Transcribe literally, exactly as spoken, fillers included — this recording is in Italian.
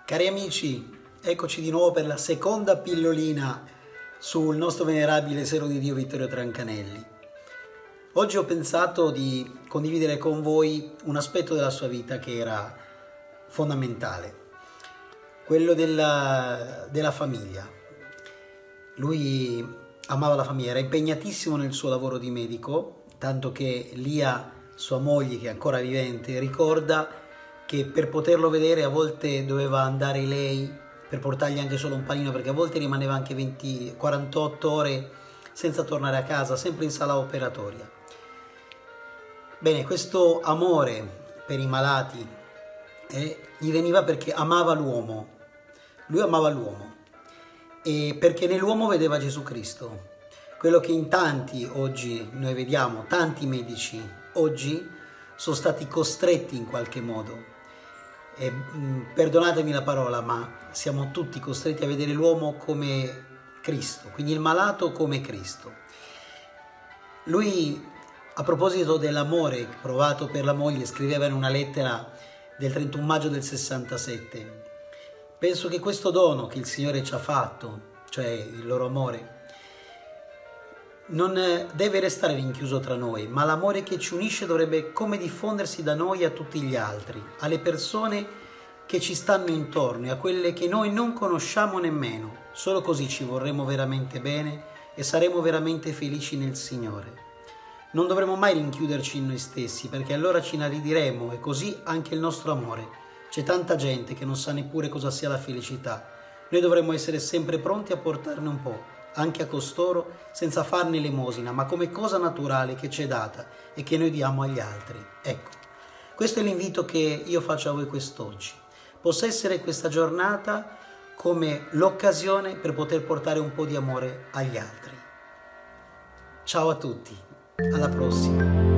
Cari amici, eccoci di nuovo per la seconda pillolina sul nostro venerabile servo di Dio Vittorio Trancanelli. Oggi ho pensato di condividere con voi un aspetto della sua vita che era fondamentale, quello della, della famiglia. Lui amava la famiglia, era impegnatissimo nel suo lavoro di medico, tanto che Lia, sua moglie, che è ancora vivente, ricorda che per poterlo vedere a volte doveva andare lei per portargli anche solo un panino, perché a volte rimaneva anche venti quarantotto ore senza tornare a casa, sempre in sala operatoria. Bene, questo amore per i malati eh, gli veniva perché amava l'uomo. Lui amava l'uomo e perché nell'uomo vedeva Gesù Cristo. Quello che in tanti oggi noi vediamo, tanti medici oggi sono stati costretti in qualche modo, e, mh, perdonatemi la parola, ma siamo tutti costretti a vedere l'uomo come Cristo, quindi il malato come Cristo. Lui, a proposito dell'amore provato per la moglie, scriveva in una lettera del trentuno maggio del sessantasette: penso che questo dono che il Signore ci ha fatto, cioè il loro amore, non deve restare rinchiuso tra noi, ma l'amore che ci unisce dovrebbe come diffondersi da noi a tutti gli altri, alle persone che ci stanno intorno e a quelle che noi non conosciamo nemmeno. Solo così ci vorremmo veramente bene e saremo veramente felici nel Signore. Non dovremo mai rinchiuderci in noi stessi, perché allora ci inaridiremo, e così anche il nostro amore. C'è tanta gente che non sa neppure cosa sia la felicità. Noi dovremmo essere sempre pronti a portarne un po', anche a costoro, senza farne elemosina, ma come cosa naturale che ci è data e che noi diamo agli altri. Ecco, questo è l'invito che io faccio a voi quest'oggi. Possa essere questa giornata come l'occasione per poter portare un po' di amore agli altri. Ciao a tutti, alla prossima.